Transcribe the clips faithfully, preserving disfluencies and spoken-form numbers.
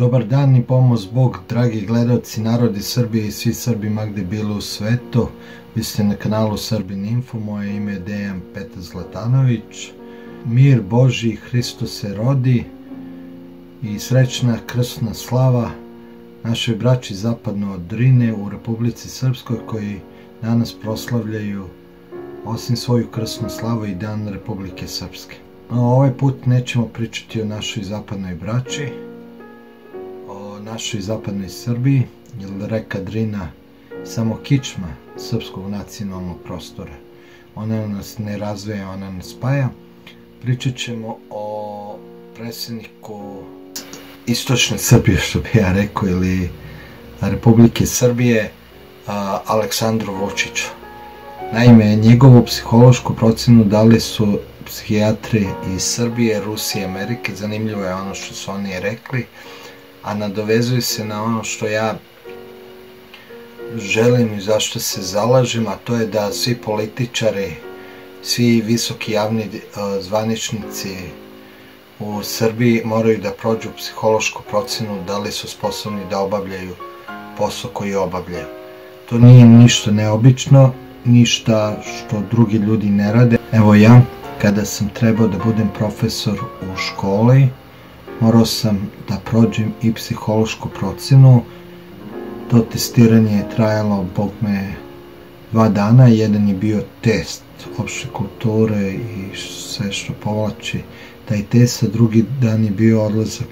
Dobar dan i pomoz Bog, dragi gledalci, narodi Srbije i svi Srbi ma gde bili u svetu. Vi ste na kanalu Srbin Info, moje ime je Dejan Petar Zlatanović. Mir Božji, Hristos se rodi i srećna krsna slava našoj braći zapadno od Drine u Republici Srpskoj, koji danas proslavljaju osim svoju krsnu slavu i dan Republike Srpske. No, ovaj put nećemo pričati o našoj zapadnoj braći, o našoj zapadnoj Srbiji, jer reka Drina samo kičma srpskog nacionalnog prostora. Ona nas ne razveja, ona nas spaja. Pričat ćemo o predsjedniku Istočne Srbije, što bi ja rekao, ili Republike Srbije, Aleksandru Vučiću. Naime, njegovu psihološku procenu dali su psihijatri iz Srbije, Rusije i Amerike. Zanimljivo je ono što su oni rekli, a nadovezuju se na ono što ja želim i zašto se zalažem, a to je da svi političari, svi visoki javni zvaničnici u Srbiji moraju da prođu psihološku procenu da li su sposobni da obavljaju posao koji obavljaju. To nije ništa neobično, ništa što drugi ljudi ne rade. Evo ja, kada sam trebao da budem profesor u školi, morao sam da prođem i psihološku procenu. To testiranje je trajalo, bog me, dva dana. Jedan je bio test opšte kulture i sve što povlači taj test, a drugi dan je bio odlazak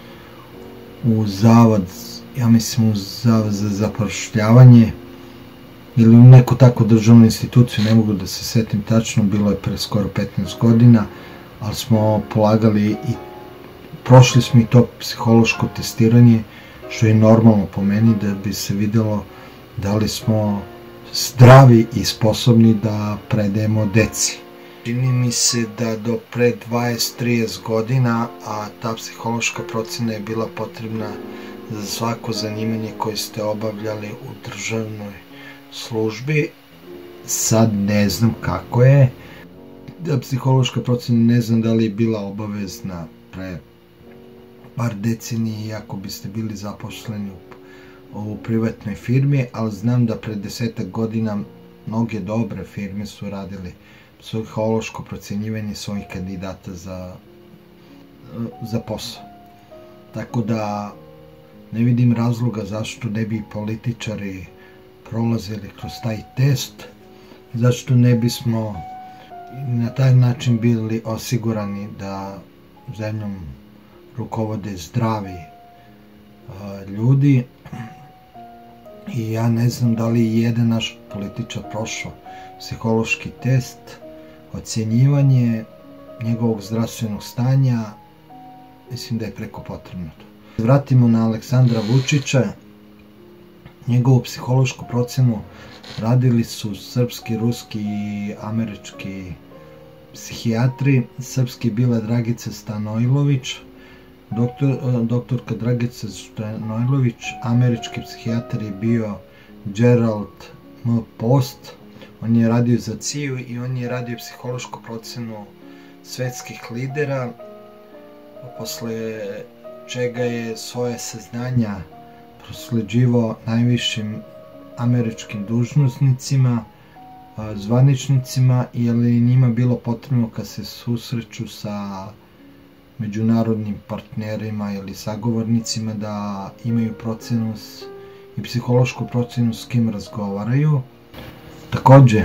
u zavod, ja mislim u zavod za zapošljavanje ili u neku takvu državnu instituciju, ne mogu da se setim tačno, bilo je pre skoro petnaest godina, ali smo polagali i prošli smo i to psihološko testiranje, što je normalno po meni, da bi se videlo da li smo zdravi i sposobni da predajemo deci. Čini mi se da do pre dvadeset do trideset godina, a ta psihološka procena je bila potrebna za svako zanimanje koje ste obavljali u državnoj službi. Sad ne znam kako je. Da psihološka procena ne znam da li je bila obavezna pre par decenije, iako biste bili zaposleni u privatnoj firmi, ali znam da pre desetak godina mnoge dobre firme su radili psihološko procenjivanje svojih kandidata za, za posao. Tako da ne vidim razloga zašto ne bi političari prolazili kroz taj test, zašto ne bismo na taj način bili osigurani da zemljom rukovode zdravi ljudi. I ja ne znam da li je jedan naš političar prošao psihološki test, ocjenjivanje njegovog zdravstvenog stanja. Mislim da je preko potrebno to. Vratimo na Aleksandra Vučića. Njegovu psihološku procenu radili su srpski, ruski i američki psihijatri. Srpski je bila Dragica Stanojlović, doktor, doktorka Dragica Stanojlović. Američki psihijatar je bio Gerald M. Post. On je radio za C I U i on je radio psihološku procenu svetskih lidera, posle čega je svoje saznanja prosleđivao najvišim američkim dužnosnicima, zvaničnicima, jer je njima bilo potrebno kad se susreću sa međunarodnim partnerima ili sagovornicima da imaju procenu i psihološku procenu s kim razgovaraju. Takođe,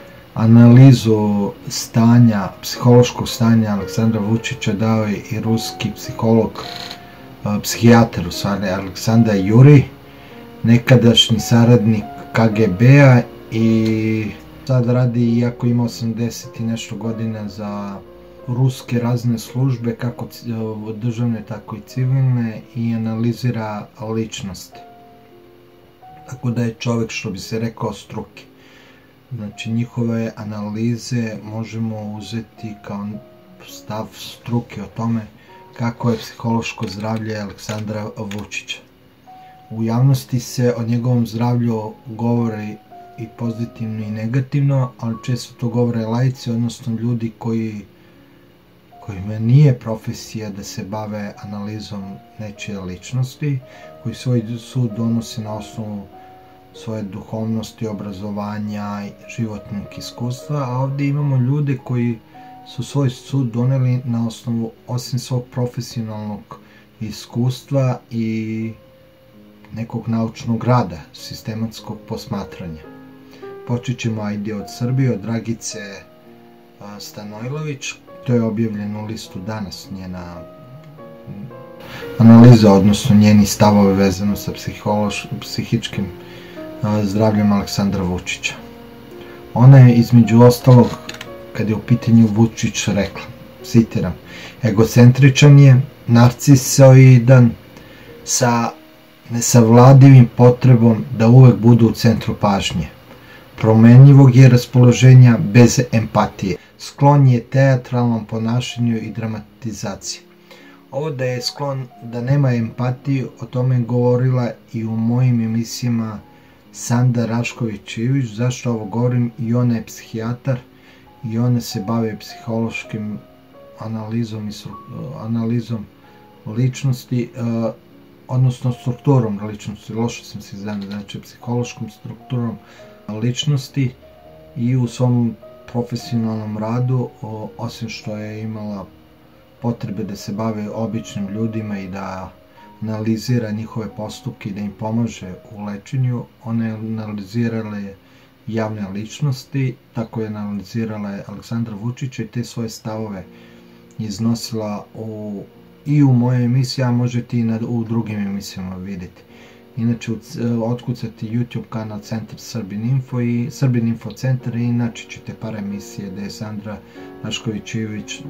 analizu stanja, psihološkog stanja Aleksandra Vučića dao je i ruski psiholog, psihijatar u stvari, Aleksandar Juri, nekadašnji saradnik K G B-a i sad radi, iako ima osamdeset i nešto godina, za ruske razne službe, kako državne, tako i civilne, i analizira ličnosti. Tako da je čovek, što bi se rekao, struke. Znači, njihove analize možemo uzeti kao stav struke o tome kako je psihološko zdravlje Aleksandra Vučića. U javnosti se o njegovom zdravlju govori i pozitivno i negativno, ali često to govore laici, odnosno ljudi koji kojima nije profesija da se bave analizom nečije ličnosti, koji svoj sud donose na osnovu svoje duhovnosti, obrazovanja i životnog iskustva, a ovdje imamo ljude koji su svoj sud doneli na osnovu, osim svog profesionalnog iskustva i nekog naučnog rada, sistematskog posmatranja. Počet ćemo ajde od Srbije, od Dragice Stanojlović. To je objavljeno u listu Danas, njena analiza, odnosno njeni stavovi vezano sa psihičkim zdravljem Aleksandra Vučića. Ona je između ostalog, kad je u pitanju Vučić, rekla, citiram, egocentričan je, narcisoidan, sa nesavladivim potrebom da uvek bude u centru pažnje. Promenljivog je raspoloženja bez empatije. Sklon je teatralnom ponašanju i dramatizaciji. Ovo da je sklon da nema empatiju, o tome je govorila i u mojim emisijama Sanda Rašković-Ivić. Zašto ovo govorim? I ona je psihijatar i ona se bave psihološkim analizom i analizom ličnosti, odnosno strukturom ličnosti. Loše sam se izdana, znači psihološkom strukturom ličnosti, i u svom profesionalnom radu, osim što je imala potrebe da se bave običnim ljudima i da analizira njihove postupke i da im pomaže u lečenju, ona je analizirala javne ličnosti, tako je analizirala Aleksandra Vučića i te svoje stavove iznosila u, i u mojoj emisiji, a možete i na, u drugim emisijama vidjeti. Inače, otkucati YouTube kanal Centar Srbin Info i Srbin Info Centar i inače ćete par emisije da je Sandra Rašković-Ivić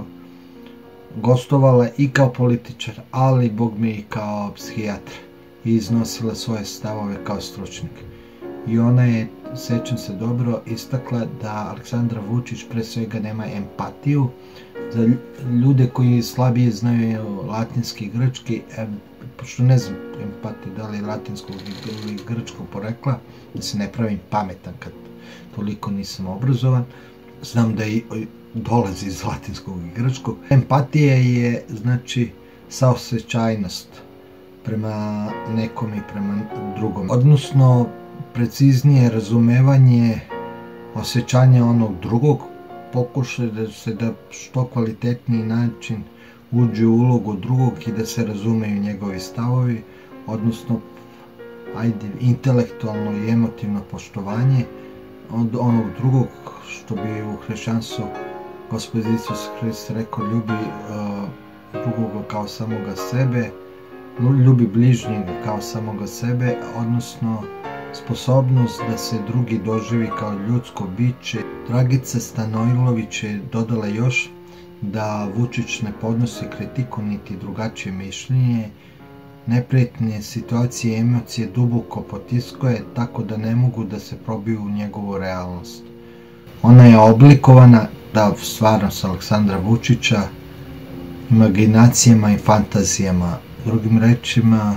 gostovala i kao političar, ali bog mi i kao psihijatar, i iznosila svoje stavove kao stručnjak. I ona je, sećam se dobro, istakla da Aleksandar Vučić pre svega nema empatiju. Za ljude koji slabije znaju latinski i grčki, pošto ne znam empatiju, da li je latinskog ili grčkog porekla, da se ne pravim pametan kad toliko nisam obrazovan, znam da i dolazi iz latinskog i grčkog. Empatija je, znači, saosećajnost prema nekom i prema drugom, odnosno preciznije razumevanje osjećanja onog drugog, pokušaj da se da što kvalitetniji način uđe u ulogu drugog i da se razumeju njegovi stavovi, odnosno ajde, intelektualno i emotivno poštovanje od onog drugog, što bi u hrišćanstvu Gospod Isus Hrist rekao, ljubi uh, drugoga kao samoga sebe, ljubi bližnjega kao samoga sebe, odnosno sposobnost da se drugi doživi kao ljudsko biće. Dragica Stanojlović je dodala još da Vučić ne podnosi kritiku niti drugačije mišljenje, neprijatne situacije i emocije duboko potiskuje, tako da ne mogu da se probiju u njegovu realnost. Ona je oblikovana, da, stvarnost Aleksandra Vučića, imaginacijama i fantazijama. Drugim rečima,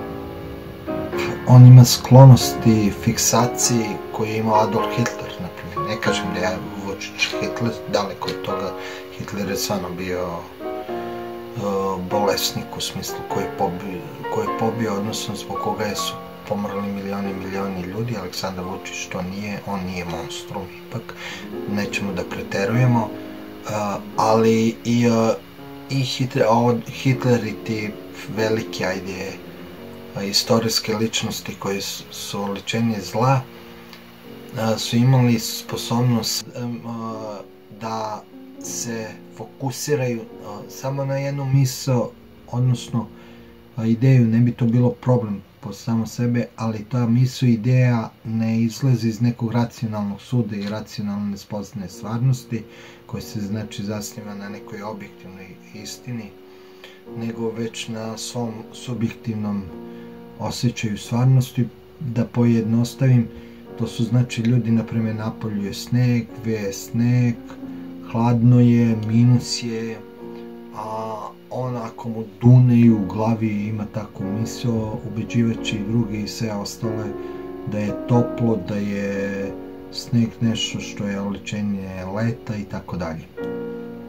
on ima sklonosti fiksaciji koje je imao Adolf Hitler, naprimjer. Ne kažem da je Vučić Hitler, daleko od toga. Hitler je stvarno bio uh, bolesnik u smislu koji je pobio, koji je pobio, odnosno zbog koga su pomrli milioni i milioni ljudi. Aleksandar Vučić to nije, on nije monstrum, ipak nećemo da preterujemo, uh, ali i, uh, i Hitler, Hitler i ti veliki, ajde, istorijske ličnosti koje su oličenje zla, su imali sposobnost da se fokusiraju samo na jednu misao, odnosno ideju. Ne bi to bilo problem po samo sebe, ali ta misao, ideja ne izlazi iz nekog racionalnog suda i racionalne spoznaje stvarnosti, koja se znači zasniva na nekoj objektivnoj istini, nego već na svom subjektivnom osjećaju stvarnosti. Da pojednostavim, to su znači ljudi, naprimjer, napolju je sneg, veje sneg, hladno je, minus je, a on ako mu dune i u glavi ima takvu misao, ubeđivaći i druge i sve ostale da je toplo, da je sneg nešto što je oličenje leta i tako dalje.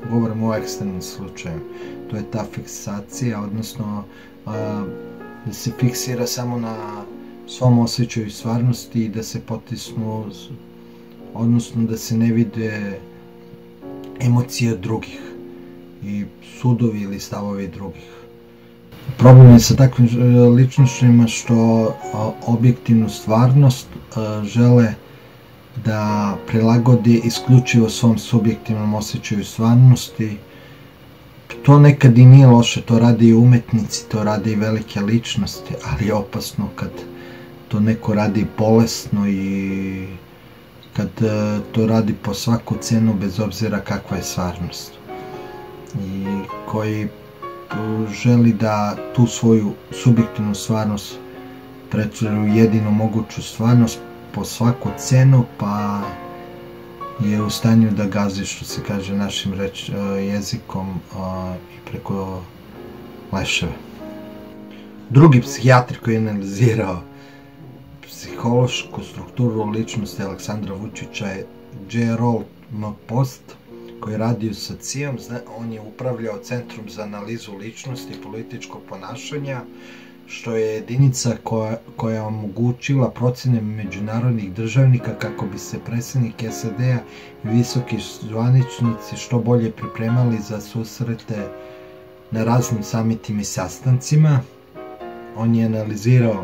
govorimo o ekstremnim slučajima. To je ta fiksacija, odnosno da se fiksira samo na svom osjećaju stvarnosti i da se potisnu, odnosno da se ne vide emocije drugih i sudovi ili stavovi drugih. Problem je sa takvim ličnostima što objektivnu stvarnost žele da prilagodi isključivo svom subjektivnom osjećaju stvarnosti. To nekad i nije loše, to rade i umetnici, to rade i velike ličnosti, ali je opasno kad to neko radi bolesno i kad to radi po svaku cenu bez obzira kakva je stvarnost. I koji želi da tu svoju subjektivnu stvarnost pretvori u jedinu moguću stvarnost po svaku cenu, pa je u stanju da gazi, što se kaže našim reč, jezikom i preko leševa. Drugi psihijatar koji je analizirao psihološku strukturu ličnosti Aleksandra Vučića je Jerrold M. Post, koji je radio sa C I A-om. On je upravljao Centrom za analizu ličnosti i političkog ponašanja, što je jedinica koja, koja je omogućila procene međunarodnih državnika kako bi se predsjednik S A D-a i visoki zvaničnici što bolje pripremali za susrete na raznim samitima i sastancima. On je analizirao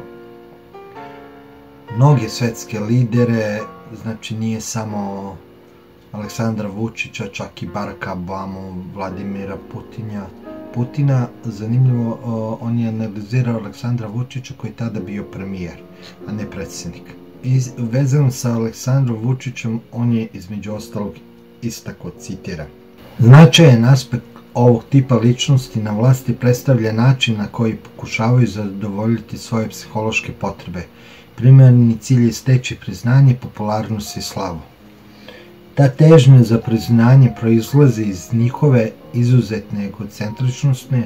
mnoge svetske lidere, znači nije samo Aleksandra Vučića, čak i Baracka Obamu, Vladimira Putina. Putina, zanimljivo, on je analizirao Aleksandra Vučića koji je tada bio premijer, a ne predsjednik. I vezano sa Aleksandrom Vučićem, on je između ostalog istako, citiram: značajan aspekt ovog tipa ličnosti na vlasti predstavlja način na koji pokušavaju zadovoljiti svoje psihološke potrebe. Primarni cilj je steći priznanje, popularnost i slavu. Ta težnja za priznanje proizlazi iz njihove izuzetne egocentričnosti,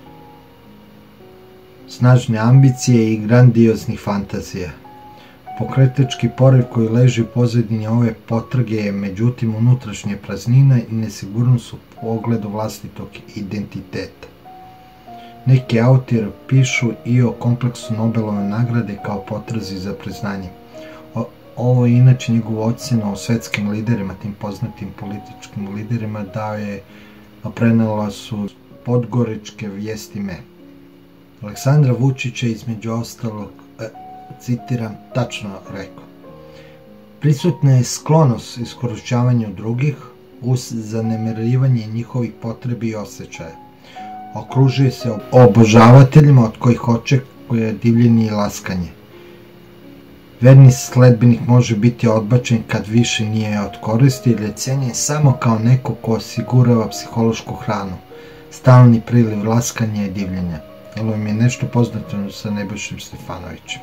snažne ambicije i grandioznih fantazija. Pokretački poriv koji leži u pozadini ove potrage je međutim unutrašnja praznina i nesigurnost u pogledu vlastitog identiteta. Neki autori pišu i o kompleksu Nobelove nagrade kao potrazi za priznanje. Ovo je inače njegova ocjena o svetskim liderima, tim poznatim političkim liderima, da je prenela su podgoričke vijesti me. Aleksandra Vučića između ostalog, e, citiram, tačno rekao: prisutna je sklonost iskorišćavanju drugih uz zanemarivanje njihovih potrebi i osjećaja. Okružuje se obožavateljima od kojih očekuje divljenje i laskanje. Verni sledbenik može biti odbačen kad više nije od koristi ili je cenjen samo kao neko ko osigurava psihološku hranu, stalni priliv laskanja i divljenja. Ovo mi je nešto poznato sa Nebojšom Stefanovićem.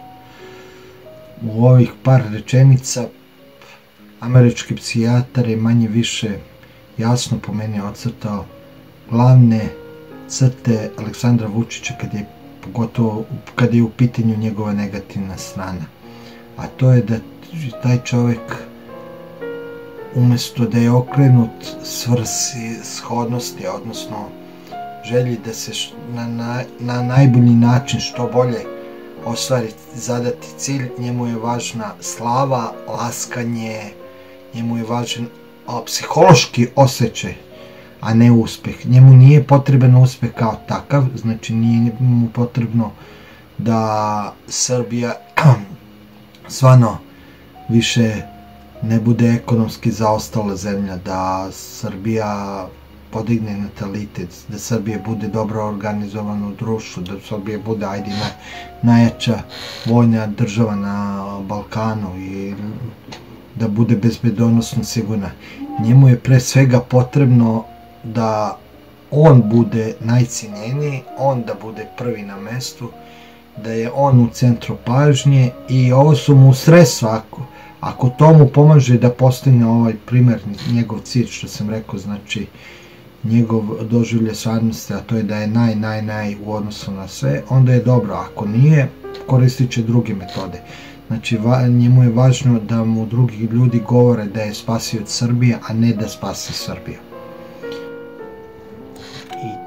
U ovih par rečenica američki psihijatar je manje više jasno po meni ocrtao glavne crte Aleksandra Vučića kad je, pogotovo kad je u pitanju njegova negativna strana. A to je da taj čovjek, umjesto da je okrenut svrsi shodnosti, odnosno želji da se na, na, na najbolji način što bolje ostvari zadati cilj, njemu je važna slava, laskanje, njemu je važan o, psihološki osjećaj, a ne uspjeh. Njemu nije potreban uspjeh kao takav, znači nije mu potrebno da Srbija stvarno više ne bude ekonomski zaostala zemlja, da Srbija podigne natalitet, da Srbija bude dobro organizovana u društvu, da Srbija bude, ajde, naj, najjača vojna država na Balkanu i da bude bezbedonosno sigurna. Njemu je pre svega potrebno da on bude najcijenjeniji, on da bude prvi na mestu, da je on u centru pažnje i ovo su mu sredstva. Ako, ako to mu pomaže da postigne ovaj primarni njegov cilj, što sam rekao, znači njegov doživljaj stvarnosti, a to je da je naj, naj, naj u odnosu na sve, onda je dobro. Ako nije, koristit će druge metode. Znači, va, njemu je važno da mu drugi ljudi govore da je spasioc Srbije, a ne da spasi Srbiju.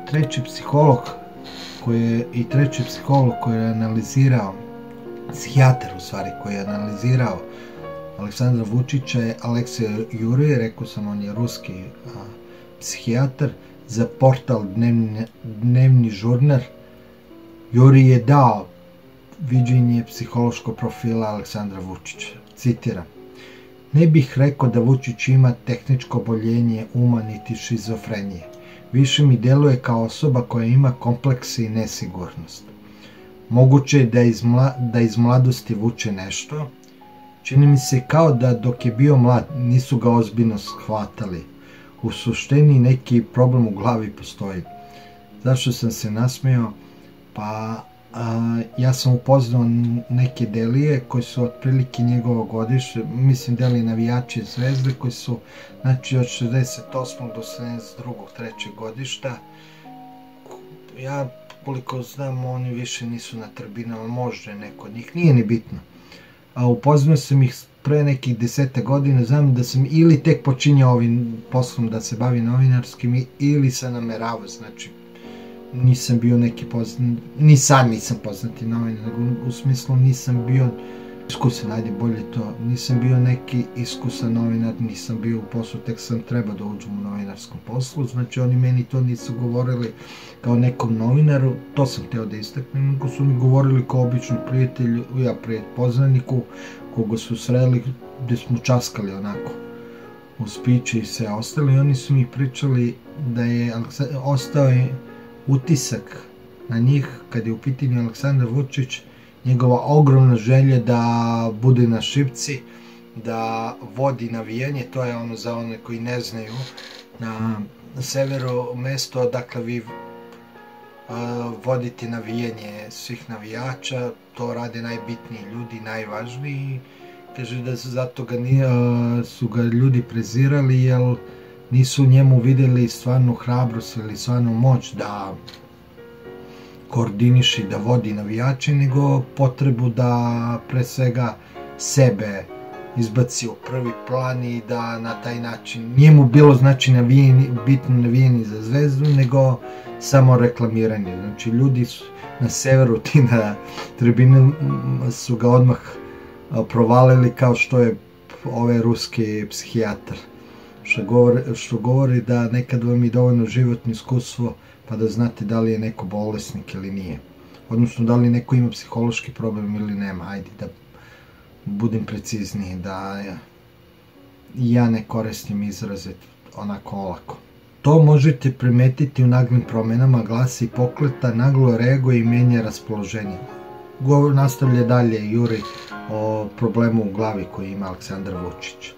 treći psiholog koji je, i treći psiholog koji je analizirao, psihijatar u stvari, koji je analizirao Aleksandra Vučića je Aleksej Jurij, rekao sam, on je ruski a, psihijatar, za portal Dnevni, Dnevni žurnar. Jurij je dao viđenje psihološkog profila Aleksandra Vučića. Citiram: ne bih rekao da Vučić ima tehničko oboljenje uma niti šizofrenije. Više mi deluje kao osoba koja ima komplekse i nesigurnost. Moguće je da iz, mla, da iz mladosti vuče nešto. Čini mi se kao da dok je bio mlad nisu ga ozbiljno shvatali. U suštini neki problem u glavi postoji. Zašto sam se nasmejao? Pa a, ja sam upoznao neke delije koji su otprilike njegovo godište, mislim deli navijači Zvezde koji su, znači, od šezdeset osmog do sedamdeset drugog trećeg godišta. Ja koliko znam oni više nisu na tribinama, možda je neko od njih, nije ni bitno. A upoznao sam ih pre nekih deseta godina, znam da sam ili tek počinjao ovim poslom da se bavi novinarskim ili sam nameravao, znači nisam bio neki poznat, ni sad nisam poznati novinar, u smislu nisam bio iskusan, ajde bolje to, nisam bio neki iskusan novinar, nisam bio u poslu, tek sam treba da uđem u novinarskom poslu, znači oni meni to nisu govorili kao nekom novinaru, to sam hteo da istaknem, nego su mi govorili kao običnom prijatelju, ja prijatelj poznaniku, koga su sreli, gde smo časkali onako uz piće i sve ostali, i oni su mi pričali da je ostao je utisak na njih kad je u pitanju Aleksandar Vučić, njegova ogromna želja da bude na šipci, da vodi navijanje, to je ono za one koji ne znaju, na severu mesto odakle vi vodite navijanje svih navijača, to rade najbitniji ljudi, najvažniji. Kaže da su zato ga, su ga ljudi prezirali, jer nisu u njemu videli stvarnu hrabrost ili stvarnu moć da koordiniši, da vodi navijače, nego potrebu da pre svega sebe izbaci u prvi plan i da na taj način, nije mu bilo znači navijeni, bitno navijeni za Zvezdu, nego samo reklamiranje. Znači ljudi su na severu, ti na tribine su ga odmah provalili kao što je ovaj ruski psihijatar. Što govori, što govori da nekad vam je dovoljno životno iskustvo pa da znate da li je neko bolesnik ili nije. Odnosno da li neko ima psihološki problem ili nema. Ajde da budem precizniji, da ja ne koristim izraze onako olako. To možete primetiti u naglim promenama glasa i pokreta, naglo reaguje i menja raspoloženje. Govor nastavlja dalje Jurij o problemu u glavi koji ima Aleksandar Vučić.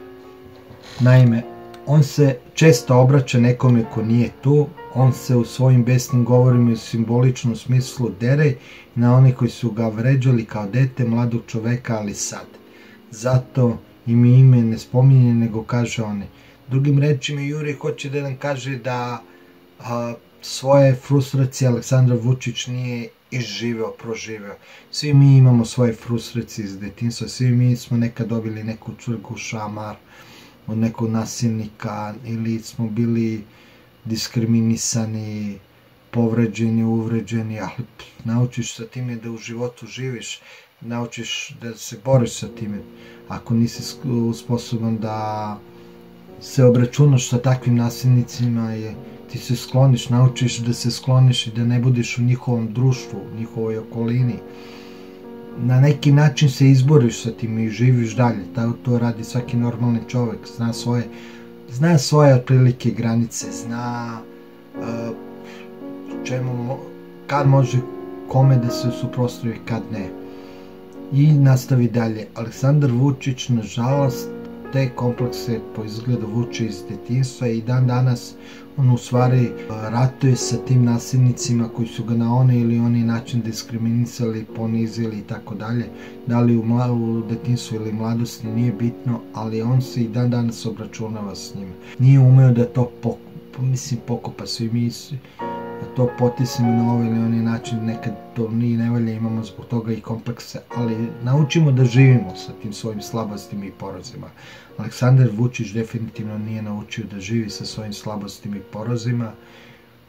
Naime, on se često obraća nekome ko nije tu, on se u svojim besnim govorima u simboličnom smislu dere na one koji su ga vređali kao dete mladog čoveka, ali sad. Zato im ime ne spominje, nego kaže one. Drugim rečima, Jurij hoće da nam kaže da a, svoje frustracije Aleksandar Vučić nije izživeo, proživeo. Svi mi imamo svoje frustracije iz detinjstva, svi mi smo nekad dobili neku cvrgu, šamar od nekog nasilnika, ili smo bili diskriminisani, povređeni, uvređeni, ali naučiš sa time da u životu živiš, naučiš da se boriš sa time. Ako nisi sposoban da se obračunaš sa takvim nasilnicima, je, ti se skloniš, naučiš da se skloniš i da ne budeš u njihovom društvu, u njihovoj okolini. Na neki način se izboriš sa tim i živiš dalje. To radi svaki normalni čovek, zna svoje, zna svoje otprilike granice, zna uh, čemu, kad može kome da se suprotstavi, kad ne. I nastavi dalje. Aleksandar Vučić, nažalost, te komplekse po izgledu vuče iz detinjstva i dan danas on u stvari ratuje sa tim nasilnicima koji su ga na onaj ili onaj način diskriminisali, ponizili i tako dalje. Da li u, u detinjstvu ili mladosti nije bitno, ali on se i dan danas obračunava s njima. Nije umeo da to pokupa, mislim pokupa, svi mi da to potisnemo na ovaj ili onaj način, nekad to nije nevalja, imamo zbog toga i komplekse, ali naučimo da živimo sa tim svojim slabostima i porazima. Aleksandar Vučić definitivno nije naučio da živi sa svojim slabostima i porazima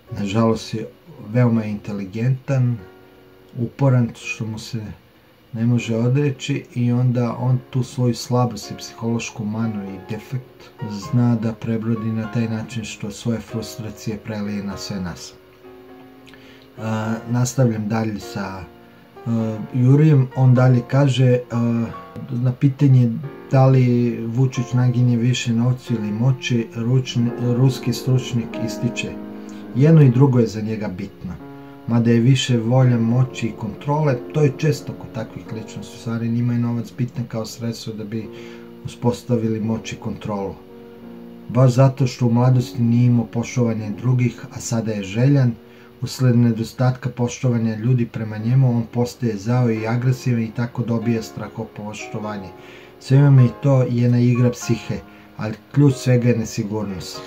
nažalost je veoma inteligentan, uporan, što mu se ne može odreći, i onda on tu svoju slabost i psihološku manu i defekt zna da prebrodi na taj način što svoje frustracije prelije na sve nas. Uh, nastavljam dalje sa uh, Jurijem. On dalje kaže uh, na pitanje da li Vučić naginje više novcu ili moći, ručni, ruski stručnjak ističe: jedno i drugo je za njega bitno, mada je više volja moći i kontrole. To je često kod takvih ličnosti. U stvari njima je novac bitan kao sredstvo da bi uspostavili moć i kontrolu. Baš zato što u mladosti nije imao poštovanje drugih, a sada je željan. Usled nedostatka poštovanja ljudi prema njemu, on postaje zao i agresivan i tako dobija strahopoštovanje. Sveme i to je jedna igra psihe, ali ključ svega je nesigurnost.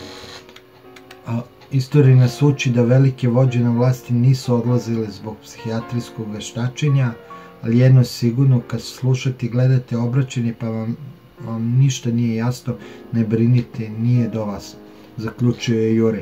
A, istorija nas uči da velike vođe na vlasti nisu odlazile zbog psihijatrijskog veštačenja, ali jedno je sigurno, kad slušate i gledate obraćanje pa vam, vam ništa nije jasno, ne brinite, nije do vas, zaključio je Juri.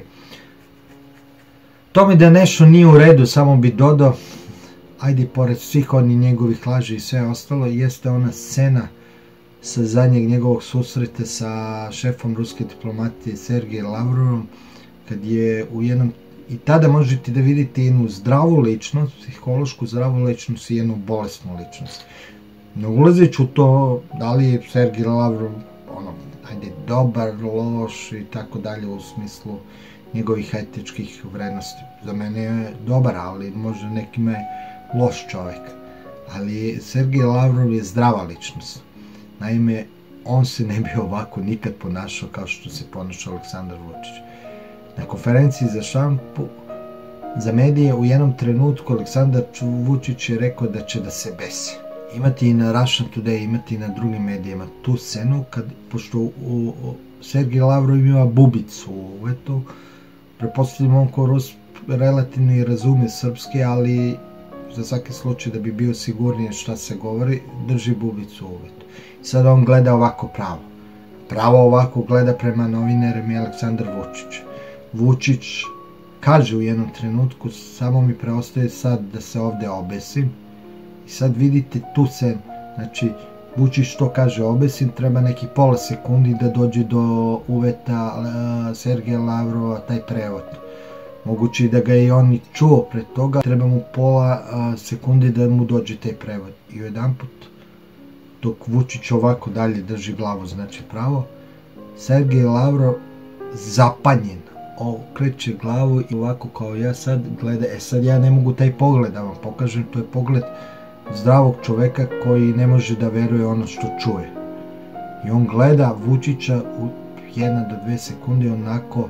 To mi da nešto nije u redu, samo bi dodao, ajde, pored svih onih njegovih laži i sve ostalo, jeste ona scena sa zadnjeg njegovog susreta sa šefom ruske diplomatije Sergejem Lavrovom, kad je u jednom, i tada možete da vidite jednu zdravu ličnost, psihološku zdravu ličnost i jednu bolesnu ličnost. Ne ulazeći u to da li je Sergej Lavrov ono, ajde, dobar, loš i tako dalje u smislu njegovih etičkih vrednosti. Za mene je dobar, ali možda nekima je loš čovek. Ali Sergej Lavrov je zdrava ličnost. Naime, on se ne bi ovako nikad ponašao kao što se ponašao Aleksandar Vučić. Na konferenciji za štampu za medije u jednom trenutku Aleksandar Vučić je rekao da će da se besi. Imati i na Russian Today, imati i na drugim medijima tu scenu, kad, pošto u, u, Sergej Lavrov ima bubicu u uvetu, prepostavljamo on ko Rus relativno i razume srpski, ali za svaki slučaj da bi bio sigurnije šta se govori, drži bubicu u uvetu. Sad on gleda ovako pravo. Pravo ovako gleda prema novinarima i Aleksandar Vučić. Vučić kaže u jednom trenutku: samo mi preostaje sad da se ovde obesim. I sad vidite tu scenu. Znači, Vučić to kaže obesim, treba neki pola sekundi da dođe do uveta uh, Sergeja Lavrova, taj prevod. Moguće da ga je on i čuo pre toga, treba mu pola uh, sekundi da mu dođe taj prevod. I jedan put, dok Vučić ovako dalje drži glavu, znači pravo, Sergej Lavrov zapanjen okreće glavu i ovako kao ja sad gleda. E sad ja ne mogu taj pogled da vam pokažem, to je pogled zdravog čoveka koji ne može da veruje ono što čuje. I on gleda Vučića u jedna do dve sekunde onako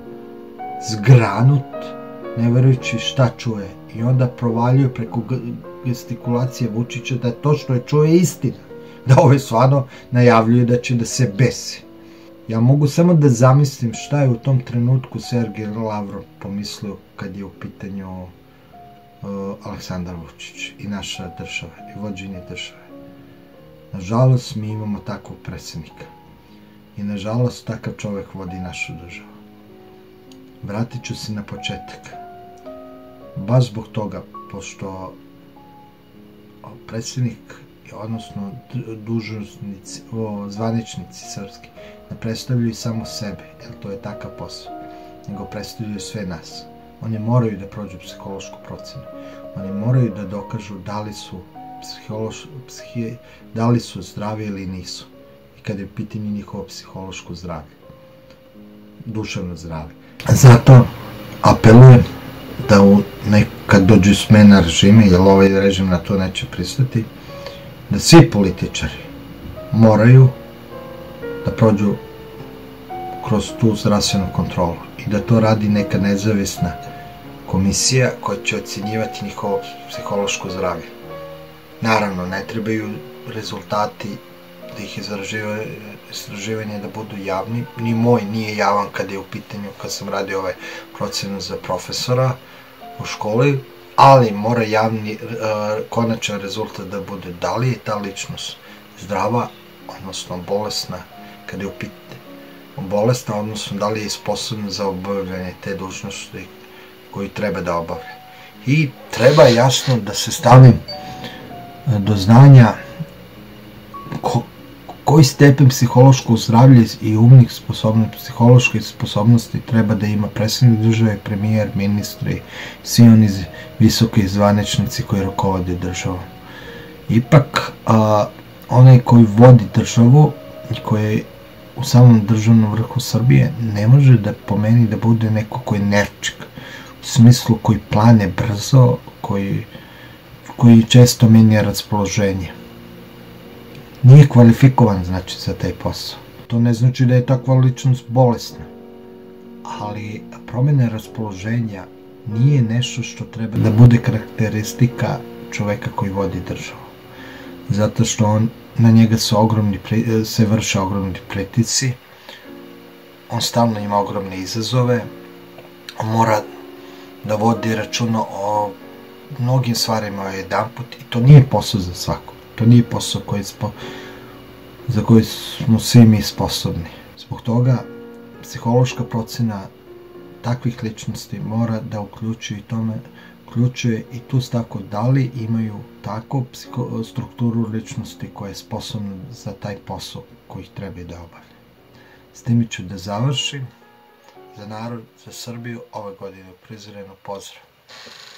zgranut, ne verujući šta čuje. I onda provaljuje preko gestikulacije Vučića da to što je čuje je istina. Da ovaj stvarno najavljuje da će da se besi. Ja mogu samo da zamislim šta je u tom trenutku Sergej Lavrov pomislio kad je u pitanju uh, Aleksandar Vučić i naša država i vođenje države. Nažalost, mi imamo takvog predsjednika. I nažalost, takav čovek vodi našu državu. Vratit ću se na početak. Baš zbog toga, pošto predsjednik, odnosno dužnosnici, o, zvaničnici srpski, ne predstavljaju samo sebe, jer to je takav posao, nego predstavljaju sve nas. Oni moraju da prođu psihološku procenu. Oni moraju da dokažu da li su psihološ, psihi, da li su zdravi ili nisu. I kada je u pitanju njihovo psihološko zdravlje, duševno zdravlje. Zato apelujem da u nek, kad dođu smena režima, jer ovaj režim na to neće pristati, da svi političari moraju da prođu kroz tu zdravstvenu kontrolu i da to radi neka nezavisna komisija koja će ocenjivati njihovo psihološko zdravlje. Naravno, ne trebaju rezultati da ih istraživanje da budu javni, ni moj nije javan kad je u pitanju, kad sam radio ovaj procenu za profesora u školi, ali mora javni uh, konačan rezultat da bude da li je ta ličnost zdrava, odnosno bolesna, kada je u pitanju bolesna, odnosno da li je sposobna za obavljanje te dužnosti koji treba da obavlja. I treba jasno da se stavi do znanja ko, koji stepen psihološkog zdravlja i umnih sposobnosti, psihološke sposobnosti treba da ima predsjednik države, premijer, ministri, svi oni visoki zvaničnici koji rukovode državom. Ipak, a, onaj koji vodi državu i koji je u samom državnom vrhu Srbije ne može da pomeni da bude neko koji je nerčik, u smislu koji plane brzo, koji, koji često menja raspoloženje. Nije kvalifikovan, znači, za taj posao. To ne znači da je takva ličnost bolesna, ali promjena raspoloženja nije nešto što treba da bude karakteristika čoveka koji vodi državu. Zato što on, na njega se, ogromni, se vrše ogromni pritisci, on stalno ima ogromne izazove, on mora da vodi računa o mnogim stvarima jedanput i to nije posao za svakog. To nije posao koji spo, za koji smo svi mi sposobni. Zbog toga, psihološka procena takvih ličnosti mora da uključuje i tome, uključuje i tu stavku da li imaju takvu psiho, strukturu ličnosti koja je sposobna za taj posao koji ih treba da obavlja. S tim ću da završim. Za narod, za Srbiju, ove godine prizreno pozdrav.